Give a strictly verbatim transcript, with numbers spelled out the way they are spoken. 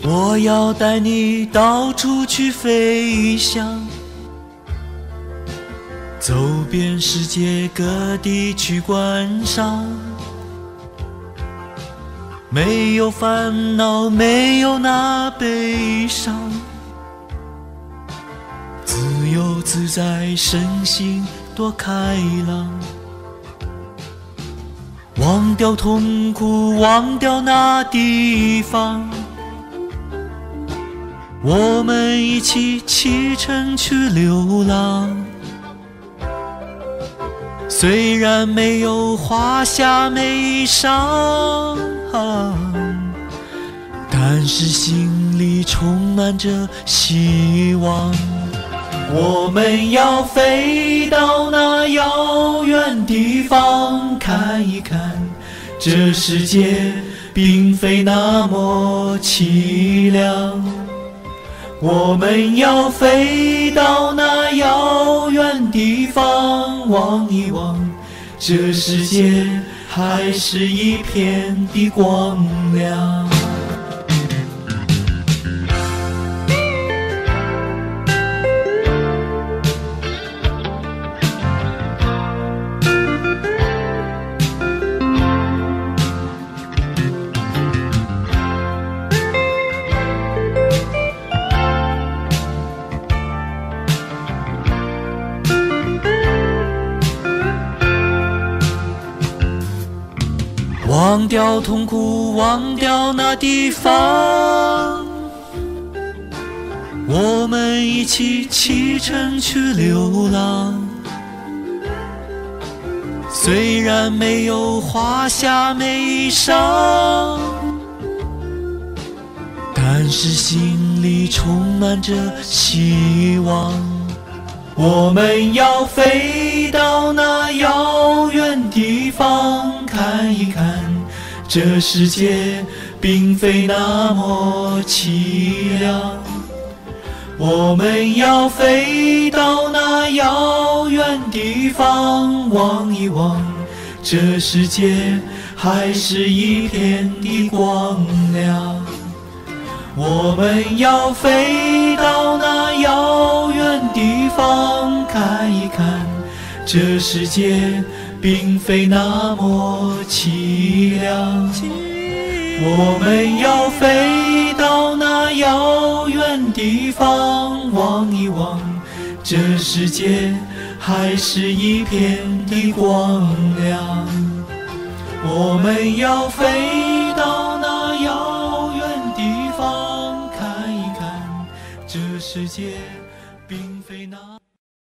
我要带你到处去飞翔，走遍世界各地去观赏。没有烦恼，没有那悲伤，自由自在，身心多开朗。忘掉痛苦，忘掉那地方，我们一起启程去流浪。虽然没有华厦美裳，但是心里充满着希望。我们要飞到那遥远地方，看一看这世界并非那么凄凉。我们要飞到那遥远地方，望一望这世界还是一片的光亮。忘掉痛苦，忘掉那地方，我们一起启程去流浪。虽然没有华厦美裳，但是心里充满着希望。我们要飞到那遥远地方，看一看这世界并非那么凄凉。我们要飞到那遥远地方，望一望这世界还是一片的光亮。我们要飞到那遥远地方，看一看这世界并非那么凄凉。我们要飞到那遥远地方，望一望这世界还是一片的光亮。我们要飞到那遥远地方，看一看这世界并非那